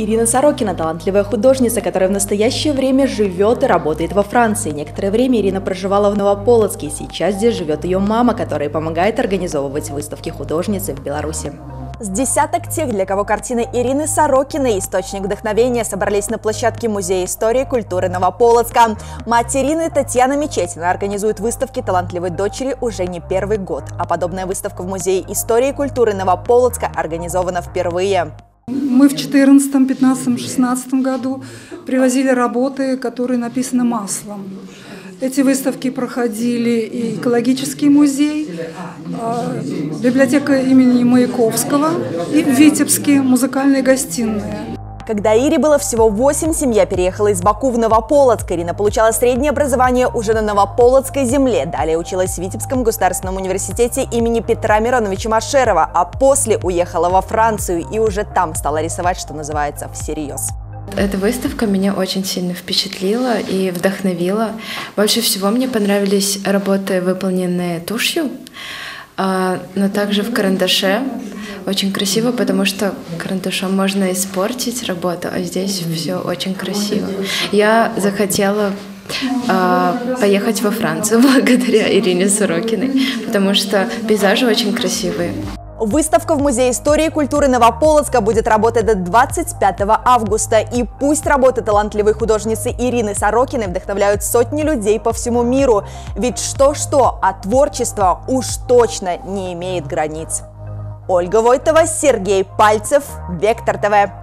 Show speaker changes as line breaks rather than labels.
Ирина Сорокина – талантливая художница, которая в настоящее время живет и работает во Франции. Некоторое время Ирина проживала в Новополоцке. Сейчас здесь живет ее мама, которая помогает организовывать выставки художницы в Беларуси. С десяток тех, для кого картины Ирины Сорокиной – источник вдохновения, собрались на площадке Музея истории и культуры Новополоцка. Мать Ирины, Татьяна Мечетина, организует выставки талантливой дочери уже не первый год. А подобная выставка в Музее истории и культуры Новополоцка организована впервые.
Мы в 2014, 2015, 2016 году привозили работы, которые написаны маслом. Эти выставки проходили и экологический музей, библиотека имени Маяковского и в Витебске музыкальные гостиные.
Когда Ире было всего 8, семья переехала из Баку в Новополоцк. Ирина получала среднее образование уже на Новополоцкой земле. Далее училась в Витебском государственном университете имени Петра Мироновича Машерова, а после уехала во Францию и уже там стала рисовать, что называется, всерьез.
Эта выставка меня очень сильно впечатлила и вдохновила. Больше всего мне понравились работы, выполненные тушью, но также в карандаше. Очень красиво, потому что карандашом можно испортить работу, а здесь все очень красиво. Я захотела поехать во Францию благодаря Ирине Сорокиной, потому что пейзажи очень красивые.
Выставка в Музее истории и культуры Новополоцка будет работать до 25 августа. И пусть работы талантливой художницы Ирины Сорокиной вдохновляют сотни людей по всему миру. Ведь что-что, а творчество уж точно не имеет границ. Ольга Войтова, Сергей Пальцев, Вектор ТВ.